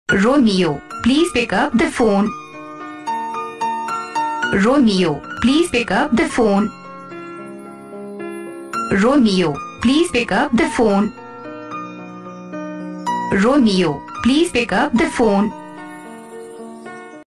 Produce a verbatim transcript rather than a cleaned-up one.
Romeo, please pick up the phone. Romeo, please pick up the phone. Romeo, please pick up the phone. Romeo, please pick up the phone.